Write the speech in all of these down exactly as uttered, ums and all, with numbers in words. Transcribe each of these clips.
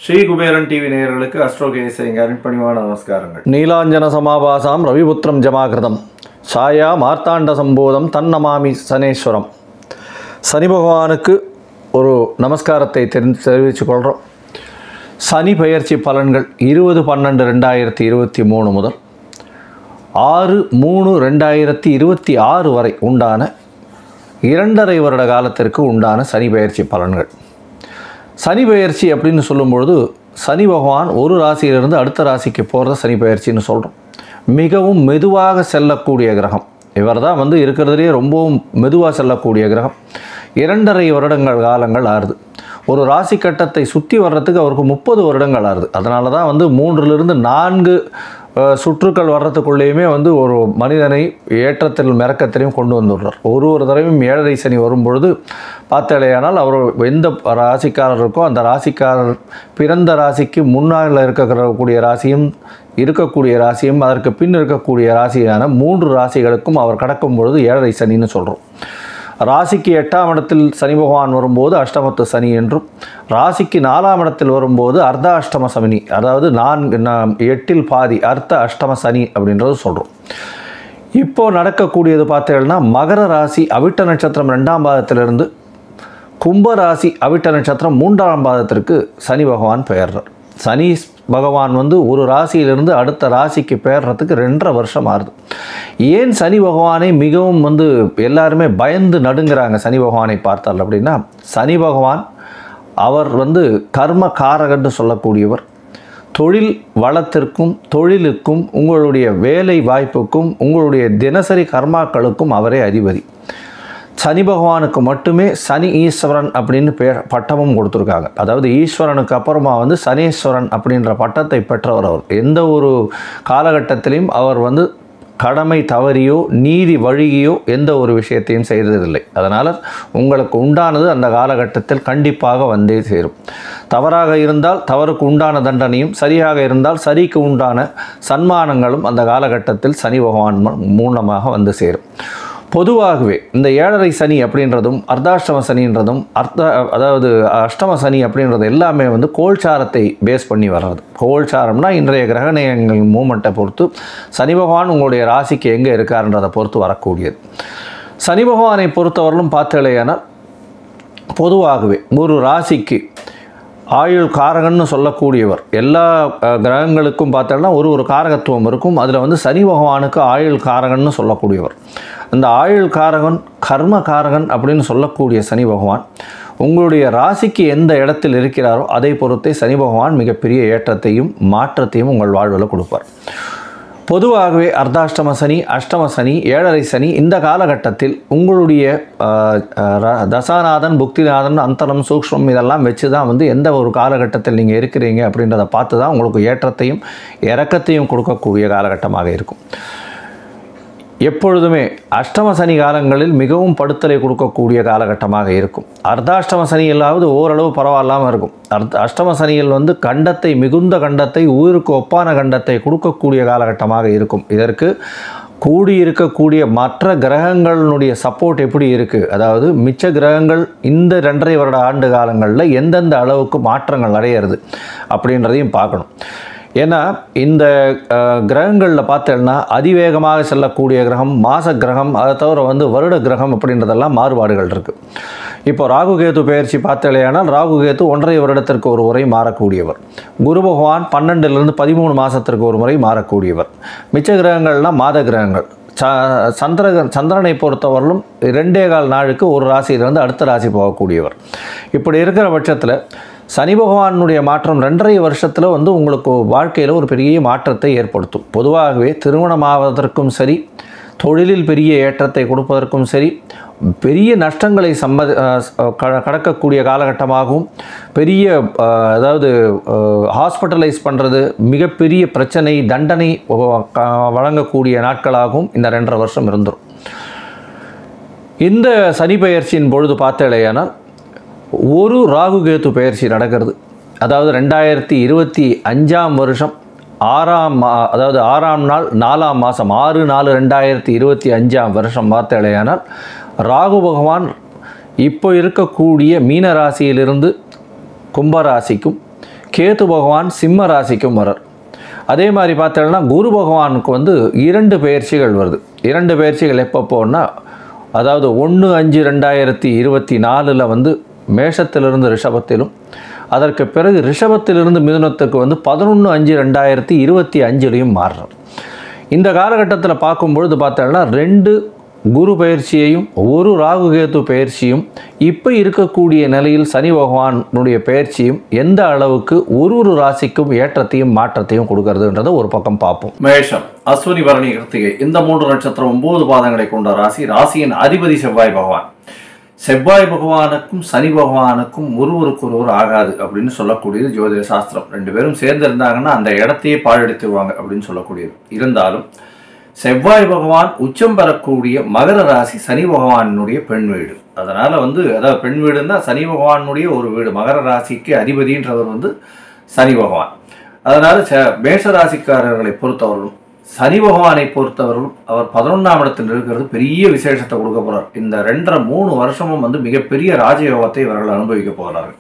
Sri Kuberan TV நேயர்களுக்கு அஸ்ட்ரோகேனிசைங்க அன்பணிவான நமஸ்காரங்கள். நீலாஞ்சன சமாபாசாம் ரவிபுத்திரம் ஜமாகிருதம் சாயா மார்த்தாண்ட சம்போதம் தன்னமாமி சனேஸ்வரம். சனி பகவானுக்கு ஒரு நமஸ்காரத்தை தெரிந்து தெரிவித்துக் கொள்கிறோம். சனி பெயர்ச்சி பலன்கள் இருபது பன்னெண்டு ரெண்டாயிரத்தி இருபத்தி மூணு முதல் ஆறு மூணு ரெண்டாயிரத்தி இருபத்தி ஆறு வரை உண்டான இரண்டரை வருட காலத்திற்கு உண்டான சனி பெயர்ச்சி பலன்கள். சனி பெயர்ச்சி அப்படின்னு சொல்லும்பொழுது சனி பகவான் ஒரு ராசியிலிருந்து அடுத்த ராசிக்கு போகிறத சனி பெயர்ச்சின்னு சொல்கிறோம். மிகவும் மெதுவாக செல்லக்கூடிய கிரகம். இவர் தான் வந்து இருக்கிறதுலேயே ரொம்பவும் மெதுவாக செல்லக்கூடிய கிரகம். இரண்டரை வருடங்கள் காலங்கள் ஆறுது. ஒரு ராசி கட்டத்தை சுற்றி வர்றதுக்கு அவருக்கு முப்பது வருடங்கள் ஆறுது. அதனால தான் வந்து மூன்றிலிருந்து நான்கு சுற்றுக்கள் வர்றதுக்குள்ளேயுமே வந்து ஒரு மனிதனை ஏற்றத்தில் மிரக்கத்திலையும் கொண்டு வந்துடுறார். ஒரு ஒரு தடவையும் ஏழரை சனி வரும்பொழுது பார்த்தாலேயானால் அவர் எந்த ராசிக்காரர் இருக்கோ அந்த ராசிக்காரர் பிறந்த ராசிக்கு முன்னால் இருக்கக்கூடிய ராசியும் இருக்கக்கூடிய ராசியும் அதற்கு பின் இருக்கக்கூடிய ராசியான மூன்று ராசிகளுக்கும் அவர் கடக்கும் பொழுது ஏழரை சனின்னு சொல்கிறோம். ராசிக்கு எட்டாம் இடத்தில் சனி பகவான் வரும்போது அஷ்டமத்து சனி என்றும், ராசிக்கு நாலாம் இடத்தில் வரும்போது அர்த்த அஷ்டம சனி, அதாவது நான்கு எட்டில் பாதி அர்த்த அஷ்டம சனி அப்படின்றது சொல்கிறோம். இப்போது நடக்கக்கூடியது பார்த்தீங்கன்னா மகர ராசி அவிட்ட நட்சத்திரம் ரெண்டாம் பாதத்திலிருந்து கும்ப ராசி அவிட்ட நட்சத்திரம் மூன்றாம் பாதத்திற்கு சனி பகவான் பெயர்றார். சனி பகவான் வந்து ஒரு ராசியிலிருந்து அடுத்த ராசிக்கு பெயர்றதுக்கு ரெண்டரை வருஷம் ஆகுது. ஏன் சனி பகவானை மிகவும் வந்து எல்லாருமே பயந்து நடுங்கிறாங்க சனி பகவானை பார்த்தால் அப்படின்னா, சனி பகவான் அவர் வந்து கர்ம காரகன்னு சொல்லக்கூடியவர். தொழில் வளத்திற்கும் தொழிலுக்கும் உங்களுடைய வேலை வாய்ப்புக்கும் உங்களுடைய தினசரி கர்மாக்களுக்கும் அவரே அதிபதி. சனி பகவானுக்கு மட்டுமே சனி ஈஸ்வரன் அப்படின்னு பேர் பட்டமும் கொடுத்துருக்காங்க. அதாவது ஈஸ்வரனுக்கு அப்புறமா வந்து சனீஸ்வரன் அப்படின்ற பட்டத்தை பெற்றவர் அவர். எந்த ஒரு காலகட்டத்திலையும் அவர் வந்து கடமை தவறியோ நீதி வழியோ எந்த ஒரு விஷயத்தையும் செய்ததில்லை. அதனால் உங்களுக்கு உண்டானது அந்த காலகட்டத்தில் கண்டிப்பாக வந்தே சேரும். தவறாக இருந்தால் தவறுக்கு உண்டான தண்டனையும், சரியாக இருந்தால் சரிக்கு உண்டான சன்மானங்களும் அந்த காலகட்டத்தில் சனி பகவான் மூலமாக வந்து சேரும். பொதுவாகவே இந்த ஏழரை சனி அப்படின்றதும் அர்த்தாஷ்டம சனின்றதும் அர்த்த அதாவது அஷ்டம சனி அப்படின்றது எல்லாமே வந்து கோல்சாரத்தை பேஸ் பண்ணி வர்றது. கோல்சாரம்னா இன்றைய கிரகணங்கள் மூமெண்ட்டை பொறுத்து சனி பகவான் உங்களுடைய ராசிக்கு எங்கே இருக்காருன்றதை பொறுத்து வரக்கூடியது. சனி பகவானை பொறுத்தவரையிலும் பார்த்தலையானால் பொதுவாகவே ஒரு ராசிக்கு ஆயுள் காரகன்னு சொல்லக்கூடியவர். எல்லா கிரகங்களுக்கும் பார்த்தோம்னா ஒரு ஒரு காரகத்துவம் இருக்கும். அதில் வந்து சனி பகவானுக்கு ஆயுள் காரகன்னு சொல்லக்கூடியவர். அந்த ஆயுள் காரகன் கர்ம காரகன் அப்படின்னு சொல்லக்கூடிய சனி பகவான் உங்களுடைய ராசிக்கு எந்த இடத்தில் இருக்கிறாரோ அதை பொறுத்தே சனி பகவான் மிகப்பெரிய ஏற்றத்தையும் மாற்றத்தையும் உங்கள் வாழ்வில் கொடுப்பார். பொதுவாகவே அர்த்தாஷ்டம சனி, அஷ்டம சனி, ஏழரை சனி இந்த காலகட்டத்தில் உங்களுடைய தசாநாதன், புக்திநாதன், அந்தரம், சூக்ஷ்மம் இதெல்லாம் வச்சு தான் வந்து எந்த ஒரு காலகட்டத்தில் நீங்கள் இருக்கிறீங்க அப்படின்றத பார்த்து தான் உங்களுக்கு ஏற்றத்தையும் இறக்கத்தையும் கொடுக்கக்கூடிய காலகட்டமாக இருக்கும். எப்பொழுதுமே அஷ்டம சனி காலங்களில் மிகவும் படுத்தலை கொடுக்கக்கூடிய காலகட்டமாக இருக்கும். அர்த்தாஷ்டம சனியிலாவது ஓரளவு பரவாயில்லாமல் இருக்கும். அர்த்த அஷ்டம சனியில் வந்து கண்டத்தை மிகுந்த கண்டத்தை உயிருக்கு ஒப்பான கண்டத்தை கொடுக்கக்கூடிய காலகட்டமாக இருக்கும். இதற்கு கூடியிருக்கக்கூடிய மற்ற கிரகங்களினுடைய சப்போர்ட் எப்படி இருக்குது, அதாவது மிச்ச கிரகங்கள் இந்த ரெண்டரை வருட ஆண்டு காலங்களில் எந்தெந்த அளவுக்கு மாற்றங்கள் அடையிறது அப்படின்றதையும் பார்க்கணும். ஏன்னா இந்த கிரகங்களில் பார்த்தோன்னா அதிவேகமாக செல்லக்கூடிய கிரகம் மாச கிரகம், அதை தவிர வந்து வருட கிரகம் அப்படின்றதெல்லாம் மாறுபாடுகள் இருக்குது. இப்போ ராகு கேது பெயர்ச்சி பார்த்தலையானால் ராகு கேது ஒன்றரை வருடத்திற்கு ஒரு முறை மாறக்கூடியவர். குரு பகவான் பன்னெண்டுலேருந்து பதிமூணு மாதத்திற்கு ஒரு முறை மாறக்கூடியவர். மிச்ச கிரகங்கள்லாம் மாத கிரகங்கள். ச சந்திர சந்திரனை பொறுத்தவரையிலும் ரெண்டே கால் நாளுக்கு ஒரு ராசியிலிருந்து அடுத்த ராசி போகக்கூடியவர். இப்படி இருக்கிற பட்சத்தில் சனி பகவானுடைய மாற்றம் ரெண்டரை வருஷத்தில் வந்து உங்களுக்கு வாழ்க்கையில் ஒரு பெரிய மாற்றத்தை ஏற்படுத்தும். பொதுவாகவே திருமணமாவதற்கும் சரி, தொழிலில் பெரிய ஏற்றத்தை கொடுப்பதற்கும் சரி, பெரிய நஷ்டங்களை சம்மதி கடக்கக்கூடிய காலகட்டமாகவும், பெரிய அதாவது ஹாஸ்பிட்டலைஸ் பண்ணுறது, மிகப்பெரிய பிரச்சனை தண்டனை வழங்கக்கூடிய நாட்களாகவும் இந்த ரெண்டரை வருஷம் இருந்துடும். இந்த சனி பெயர்ச்சியின் பொழுது பார்த்தலையானால் ஒரு ராகு கேது பெயர்ச்சி நடக்கிறது. அதாவது ரெண்டாயிரத்தி இருபத்தி அஞ்சாம் வருஷம் ஆறாம் மா அதாவது ஆறாம் நாள் நாலாம் மாதம் ஆறு நாலு ரெண்டாயிரத்தி இருபத்தி அஞ்சாம் வருஷம் பார்த்தலையானால் ராகு பகவான் இப்போ இருக்கக்கூடிய மீன ராசியிலிருந்து கும்பராசிக்கும் கேது பகவான் சிம்ம ராசிக்கும் வரார். அதே மாதிரி பார்த்தோம்னா குரு பகவானுக்கு வந்து இரண்டு பயிற்சிகள் வருது. இரண்டு பயிற்சிகள் எப்போ போனால், அதாவது ஒன்று அஞ்சு ரெண்டாயிரத்தி இருபத்தி நாலில் வந்து மேஷத்திலிருந்து ரிஷபத்திலும், அதற்கு பிறகு ரிஷபத்திலிருந்து மிதுனத்துக்கு வந்து பதினொன்று அஞ்சு ரெண்டாயிரத்தி இருபத்தி அஞ்சுலையும் மாறுறார். இந்த காலகட்டத்தில் பார்க்கும்பொழுது பார்த்தோம்னா ரெண்டு குரு பயிற்சியையும் ஒரு ராகு கேது பயிற்சியும் இப்போ இருக்கக்கூடிய நிலையில் சனி பகவானுடைய பயிற்சியும் எந்த அளவுக்கு ஒரு ஒரு ராசிக்கும் ஏற்றத்தையும் மாற்றத்தையும் கொடுக்கறதுன்றதை ஒரு பக்கம் பார்ப்போம். மேஷம், அஸ்வினி, பரணி, கிருத்திகை இந்த மூன்று நட்சத்திரம் ஒன்பது பாதங்களை கொண்ட ராசி. ராசியின் அதிபதி செவ்வாய் பகவான். செவ்வாய் பகவானுக்கும் சனி பகவானுக்கும் ஒருவருக்கு ஒருவர் ஆகாது அப்படின்னு சொல்லக்கூடியது ஜோதிட சாஸ்திரம். ரெண்டு பேரும் சேர்ந்து இருந்தாங்கன்னா அந்த இடத்தையே பாழடித்துருவாங்க அப்படின்னு சொல்லக்கூடியது. இருந்தாலும் செவ்வாய் பகவான் உச்சம் பெறக்கூடிய மகர ராசி சனி பகவானுடைய பெண் வீடு. அதனால் வந்து அதாவது பெண் வீடுன்னா சனி பகவானுடைய ஒரு வீடு. மகர ராசிக்கு அதிபதின்றவர் வந்து சனி பகவான். அதனால் ச மேஷ ராசிக்காரர்களை பொறுத்தவர்களும் சனி பகவானை பொறுத்தவர்களும் அவர் பதினொன்றாம் இடத்தில் இருக்கிறது பெரிய விசேஷத்தை கொடுக்க போகிறார். இந்த ரெண்டரை மூணு வருஷமும் வந்து மிகப்பெரிய ராஜயோகத்தை இவர்கள் அனுபவிக்க போகிறார்கள்.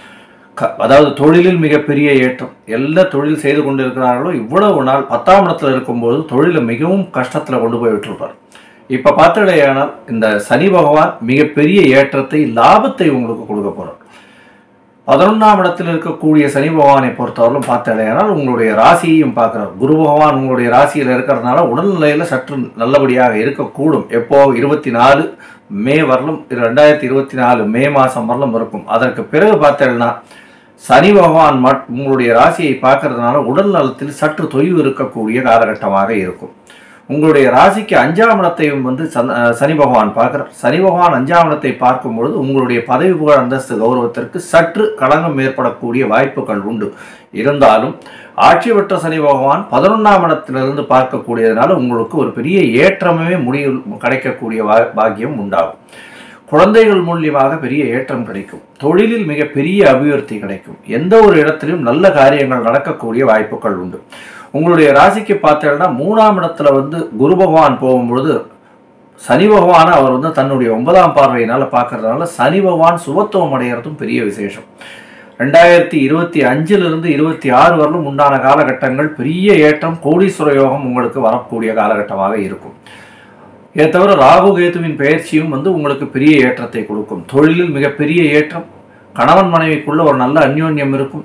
க அதாவது தொழிலில் மிகப்பெரிய ஏற்றம். எல்லா தொழில் செய்து கொண்டு இருக்கிறார்களோ இவ்வளவு நாள் பத்தாம் இடத்துல இருக்கும்போது தொழிலை மிகவும் கஷ்டத்தில் கொண்டு போய் விட்டுருப்பார். இப்போ பார்த்தடையானால் இந்த சனி பகவான் மிகப்பெரிய ஏற்றத்தை லாபத்தை உங்களுக்கு கொடுக்க போகிறார். பதினொன்றாம் இடத்தில் இருக்கக்கூடிய சனி பகவானை பொறுத்தவரையிலும் பார்த்தடையானால் உங்களுடைய ராசியையும் பார்க்குறார். குரு பகவான் உங்களுடைய ராசியில் இருக்கிறதுனால உடல்நிலையில் சற்று நல்லபடியாக இருக்கக்கூடும். எப்போ இருபத்தி நாலு மே வரலும் ரெண்டாயிரத்தி இருபத்தி நாலு மே மாதம் வரலும் இருக்கும். அதற்கு பிறகு பார்த்தேன்னா சனி பகவான் மட் உங்களுடைய ராசியை பார்க்கறதுனால உடல் நலத்தில் சற்று தொய்வு இருக்கக்கூடிய காலகட்டமாக இருக்கும். உங்களுடைய ராசிக்கு அஞ்சாம் இடத்தையும் வந்து சனி பகவான் பார்க்குறார். சனி பகவான் அஞ்சாம் இடத்தை பார்க்கும் பொழுது உங்களுடைய பதவி புகழ் அந்தஸ்து கௌரவத்திற்கு சற்று களங்கம் ஏற்படக்கூடிய வாய்ப்புகள் உண்டு. இருந்தாலும் ஆட்சி பெற்ற சனி பகவான் பதினொன்றாம் இடத்திலிருந்து பார்க்கக்கூடியதுனால உங்களுக்கு ஒரு பெரிய ஏற்றமே முடிவு கிடைக்கக்கூடிய பாக்கியம் உண்டாகும். குழந்தைகள் மூலியமாக பெரிய ஏற்றம் கிடைக்கும். தொழிலில் மிக பெரிய அபிவிருத்தி கிடைக்கும். எந்த ஒரு இடத்திலும் நல்ல காரியங்கள் நடக்கக்கூடிய வாய்ப்புகள் உண்டு. உங்களுடைய ராசிக்கு பார்த்தீங்கன்னா மூணாம் இடத்துல வந்து குரு பகவான் போகும்பொழுது சனி பகவானை அவர் வந்து தன்னுடைய ஒன்பதாம் பார்வையினால் பார்க்கறதுனால சனி பகவான் சுபத்துவம் அடைகிறதும் பெரிய விசேஷம். ரெண்டாயிரத்தி இருபத்தி அஞ்சிலிருந்து இருபத்தி ஆறு வரலும் உண்டான காலகட்டங்கள் பெரிய ஏற்றம், கோடீஸ்வர யோகம் உங்களுக்கு வரக்கூடிய காலகட்டமாக இருக்கும். இதை தவிர ராகு கேதுவின் பயிற்சியும் வந்து உங்களுக்கு பெரிய ஏற்றத்தை கொடுக்கும். தொழிலில் மிகப்பெரிய ஏற்றம், கணவன் மனைவிக்குள்ள ஒரு நல்ல அந்யோன்யம் இருக்கும்.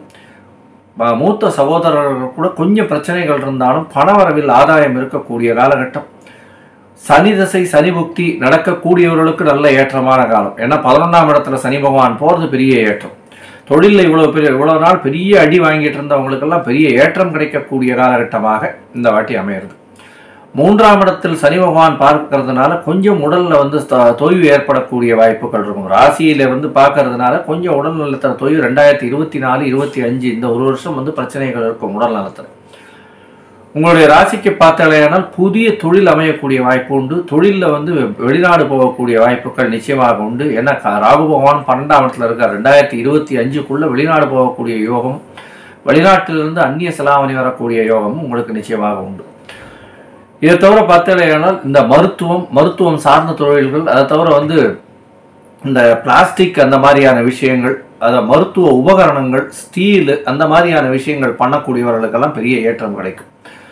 மூத்த சகோதரர்கள் கூட கொஞ்சம் பிரச்சனைகள் இருந்தாலும் பணவரவில் ஆதாயம் இருக்கக்கூடிய காலகட்டம். சனி தசை சனி புக்தி நடக்கக்கூடியவர்களுக்கு நல்ல ஏற்றமான காலம். ஏன்னா பதினொன்றாம் இடத்துல சனி பகவான் போகிறது பெரிய ஏற்றம். தொழிலில் இவ்வளோ பெரிய இவ்வளோ நாள் பெரிய அடி வாங்கிட்டு இருந்தவங்களுக்கெல்லாம் பெரிய ஏற்றம் கிடைக்கக்கூடிய காலகட்டமாக இந்த வாட்டி அமையிறது. மூன்றாம் இடத்தில் சனி பகவான் பார்க்கறதுனால கொஞ்சம் உடலில் வந்து தொய்வு ஏற்படக்கூடிய வாய்ப்புகள் இருக்கும். ராசியில் வந்து பார்க்கறதுனால கொஞ்சம் உடல் நலத்தில் தொய்வு. ரெண்டாயிரத்தி இருபத்தி நாலு இருபத்தி அஞ்சு இந்த ஒரு வருஷம் வந்து பிரச்சனைகள் இருக்கும் உடல் நலத்தில். உங்களுடைய ராசிக்கு பார்த்தாலேயானால் புதிய தொழில் அமையக்கூடிய வாய்ப்பு உண்டு. தொழிலில் வந்து வெளிநாடு போகக்கூடிய வாய்ப்புகள் நிச்சயமாக உண்டு. ஏன்னா ராகு பகவான் பன்னெண்டாம் இடத்துல இருக்கார். ரெண்டாயிரத்தி இருபத்தி அஞ்சுக்குள்ளே வெளிநாடு போகக்கூடிய யோகம், வெளிநாட்டிலிருந்து அந்நிய செலாவணி வரக்கூடிய யோகமும் உங்களுக்கு நிச்சயமாக உண்டு. இதை தவிர பார்த்தீங்கன்னா இந்த மருத்துவம் மருத்துவம் சார்ந்த தொழில்கள், அதை தவிர வந்து இந்த பிளாஸ்டிக் அந்த மாதிரியான விஷயங்கள், அதை மருத்துவ உபகரணங்கள், ஸ்டீலு அந்த மாதிரியான விஷயங்கள் பண்ணக்கூடியவர்களுக்கெல்லாம் பெரிய ஏற்றம் கிடைக்கும்.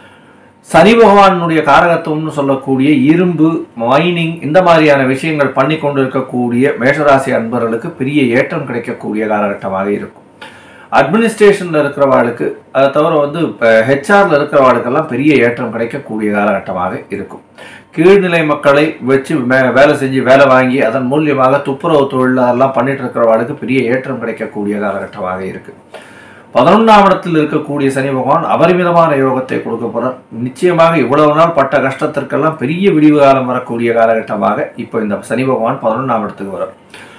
சனி பகவானுடைய காரகத்துவம்னு சொல்லக்கூடிய இரும்பு, மைனிங் இந்த மாதிரியான விஷயங்கள் பண்ணி கொண்டு இருக்கக்கூடிய மேஷராசி அன்பர்களுக்கு பெரிய ஏற்றம் கிடைக்கக்கூடிய காலகட்டமாக இருக்கும். அட்மினிஸ்ட்ரேஷனில் இருக்கிறவாளுக்கு, அதை தவிர வந்து இப்போ ஹெச்ஆரில் இருக்கிறவாளுக்கெல்லாம் பெரிய ஏற்றம் கிடைக்கக்கூடிய காலகட்டமாக இருக்கும். கீழ்நிலை மக்களை வச்சு வே வேலை செஞ்சு வேலை வாங்கி அதன் மூலியமாக துப்புரவு தொழில் அதெல்லாம் பண்ணிட்டு இருக்கிறவாளுக்கு பெரிய ஏற்றம் கிடைக்கக்கூடிய காலகட்டமாக இருக்குது. பதினொன்றாம் இடத்தில் இருக்கக்கூடிய சனி பகவான் அபரிமிதமான யோகத்தை கொடுக்க போகிறார். நிச்சயமாக இவ்வளவு நாள் பட்ட கஷ்டத்திற்கெல்லாம் பெரிய விடிவு காலம் வரக்கூடிய காலகட்டமாக இப்போ இந்த சனி பகவான் பதினொன்றாம் இடத்துக்கு வரார்.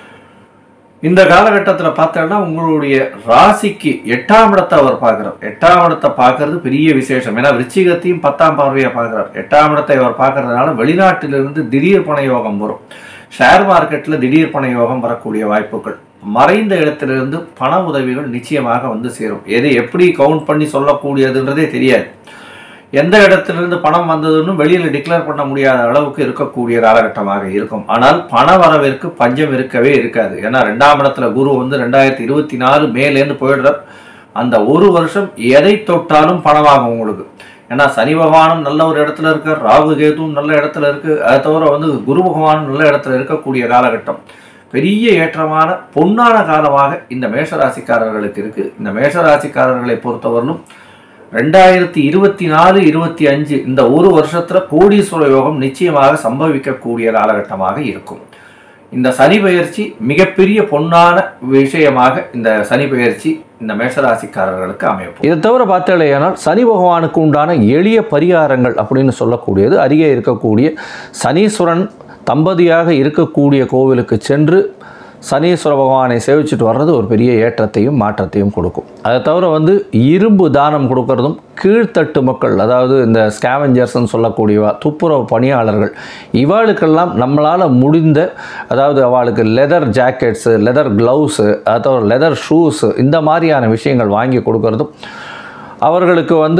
இந்த காலகட்டத்தில் பார்த்தோன்னா உங்களுடைய ராசிக்கு எட்டாம் இடத்தை அவர் பார்க்குறார். எட்டாம் இடத்தை பார்க்கறது பெரிய விசேஷம். ஏன்னா விருச்சிகத்தையும் பத்தாம் பார்வையை பார்க்குறார். எட்டாம் இடத்தை அவர் பார்க்கறதுனால வெளிநாட்டிலிருந்து திடீர் பண யோகம் வரும். ஷேர் மார்க்கெட்டில் திடீர் பண யோகம் வரக்கூடிய வாய்ப்புகள், மறைந்த இடத்திலிருந்து பண உதவிகள் நிச்சயமாக வந்து சேரும். எதை எப்படி கவுண்ட் பண்ணி சொல்லக்கூடியதுன்றதே தெரியாது. எந்த இடத்திலிருந்து பணம் வந்ததுன்னு வெளியில் டிக்ளேர் பண்ண முடியாத அளவுக்கு இருக்கக்கூடிய காலகட்டமாக இருக்கும். ஆனால் பண வரவிற்கு பஞ்சம் இருக்கவே இருக்காது. ஏன்னா ரெண்டாம் இடத்துல குரு வந்து ரெண்டாயிரத்தி இருபத்தி நாலு மேலேருந்து போயிடுறார். அந்த ஒரு வருஷம் எதை தொட்டாலும் பணமாகும் உங்களுக்கு. ஏன்னா சனி பகவானும் நல்ல ஒரு இடத்துல இருக்கார், ராகு கேதுவும் நல்ல இடத்துல இருக்கு, அதை தவிர வந்து குரு பகவானும் நல்ல இடத்துல இருக்கக்கூடிய காலகட்டம். பெரிய ஏற்றமான பொன்னான காலமாக இந்த மேஷராசிக்காரர்களுக்கு இருக்கு. இந்த மேஷராசிக்காரர்களை பொறுத்தவரையிலும் ரெண்டாயிரத்தி இருபத்தி நாலு இருபத்தி அஞ்சு இந்த ஒரு வருஷத்துல கோடீஸ்வர யோகம் நிச்சயமாக சம்பவிக்கக்கூடிய காலகட்டமாக இருக்கும். இந்த சனி பெயர்ச்சி மிகப்பெரிய பொன்னான விஷயமாக இந்த சனி பெயர்ச்சி இந்த மேஷராசிக்காரர்களுக்கு அமையும். இதை தவிர பார்த்தாலேயானால் சனி பகவானுக்கு உண்டான எளிய பரிகாரங்கள் அப்படின்னு சொல்லக்கூடியது, அருகே இருக்கக்கூடிய சனீஸ்வரன் தம்பதியாக இருக்கக்கூடிய கோவிலுக்கு சென்று சனீஸ்வர பகவானை சேவிச்சுட்டு வர்றது ஒரு பெரிய ஏற்றத்தையும் மாற்றத்தையும் கொடுக்கும். அதை தவிர வந்து இரும்பு தானம் கொடுக்கறதும், கீழ்த்தட்டு மக்கள், அதாவது இந்த ஸ்கேவஞ்சர்ஸ்ன்னு சொல்லக்கூடியவா துப்புரவு பணியாளர்கள், இவாளுக்கெல்லாம் நம்மளால் முடிந்த, அதாவது அவளுக்கு லெதர் ஜாக்கெட்ஸு, லெதர் க்ளவுஸு, அதை தவிர லெதர் ஷூஸு, இந்த மாதிரியான விஷயங்கள் வாங்கி கொடுக்கறதும், அவர்களுக்கு வந்து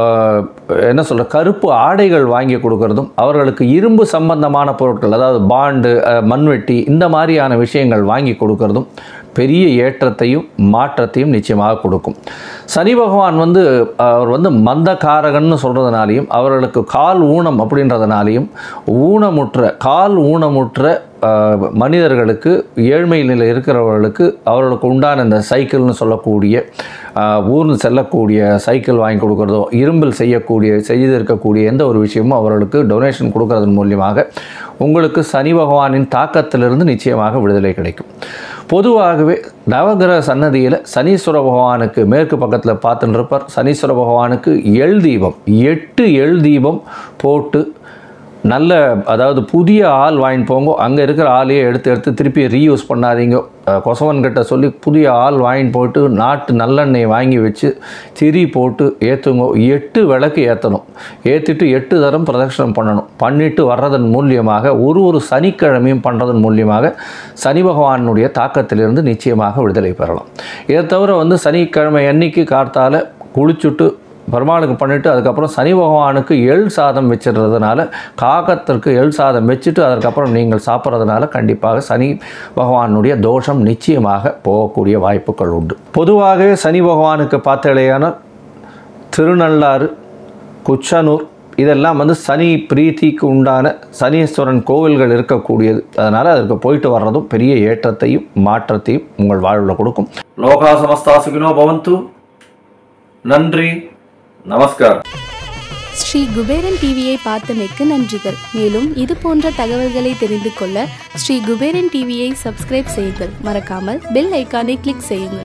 என்ன சொல்கிற கருப்பு ஆடைகள் வாங்கி கொடுக்கறதும், அவர்களுக்கு இரும்பு சம்பந்தமான பொருட்கள், அதாவது பாண்டு, மண்வெட்டி, இந்த மாதிரியான விஷயங்கள் வாங்கி கொடுக்கறதும் பெரிய ஏற்றத்தையும் மாற்றத்தையும் நிச்சயமாக கொடுக்கும். சனி பகவான் வந்து அவர் வந்து மந்தகாரகன்னு சொல்கிறதுனாலையும், அவர்களுக்கு கால் ஊனம் அப்படின்றதுனாலையும், ஊனமுற்ற கால் ஊனமுற்ற மனிதர்களுக்கு, ஏழ்மை நிலை இருக்கிறவர்களுக்கு அவர்களுக்கு உண்டான இந்த சைக்கிள்னு சொல்லக்கூடிய ஊர்ந்து செல்லக்கூடிய சைக்கிள் வாங்கி கொடுக்குறதோ, இரும்பில் செய்யக்கூடிய செய்திருக்கக்கூடிய எந்த ஒரு விஷயமும் அவர்களுக்கு டொனேஷன் கொடுக்கறதன் மூலியமாக உங்களுக்கு சனி பகவானின் தாக்கத்திலிருந்து நிச்சயமாக விடுதலை கிடைக்கும். பொதுவாகவே நவகிரக சன்னதியில் சனீஸ்வர பகவானுக்கு மேற்கு பக்கத்தில் பார்த்துட்டு இருப்பார். சனீஸ்வர பகவானுக்கு எள் தீபம், எட்டு எள் தீபம் போட்டு நல்ல, அதாவது புதிய ஆள் வாங்கிட்டு போங்க. அங்கே இருக்கிற ஆளையே எடுத்து எடுத்து திருப்பி ரீயூஸ் பண்ணாதீங்க. கொசவன்கிட்ட சொல்லி புதிய ஆள் வாங்கிட்டு போட்டு நாட்டு நல்லெண்ணெய் வாங்கி வச்சு திரி போட்டு ஏற்றுங்க. எட்டு விளக்கு ஏற்றணும். ஏற்றிட்டு எட்டு தரம் பிரதட்சணம் பண்ணணும். பண்ணிட்டு வர்றதன் மூலியமாக ஒரு ஒரு சனிக்கிழமையும் பண்ணுறதன் மூலியமாக சனி பகவானுடைய தாக்கத்திலிருந்து நிச்சயமாக விடுதலை பெறலாம். இதை தவிர வந்து சனிக்கிழமை அன்னைக்கு கார்த்தால குளிச்சுட்டு பெருமாளுக்கு பண்ணிவிட்டு அதுக்கப்புறம் சனி பகவானுக்கு எள் சாதம் வச்சிடுறதுனால, காகத்திற்கு எள் சாதம் வச்சுட்டு அதற்கப்புறம் நீங்கள் சாப்பிட்றதுனால கண்டிப்பாக சனி பகவானுடைய தோஷம் நிச்சயமாக போகக்கூடிய வாய்ப்புகள் உண்டு. பொதுவாகவே சனி பகவானுக்கு பார்த்தாலேயான திருநள்ளாறு, குச்சனூர், இதெல்லாம் வந்து சனி பிரீத்திக்கு உண்டான சனீஸ்வரன் கோவில்கள் இருக்கக்கூடியது. அதனால் அதற்கு போயிட்டு வர்றதும் பெரிய ஏற்றத்தையும் மாற்றத்தையும் உங்கள் வாழ்வில் கொடுக்கும். லோகா சமஸ்தா சுகினோ பவந்து. நன்றி, நமஸ்காரம். ஸ்ரீ குபேரன் டிவியை பார்த்தமைக்கு நன்றிகள். மேலும் இது போன்ற தகவல்களை தெரிந்து கொள்ள ஸ்ரீ குபேரன் டிவியை சப்ஸ்கிரைப் செய்யுங்கள். மறக்காமல் பெல் ஐக்கானை கிளிக் செய்யுங்கள்.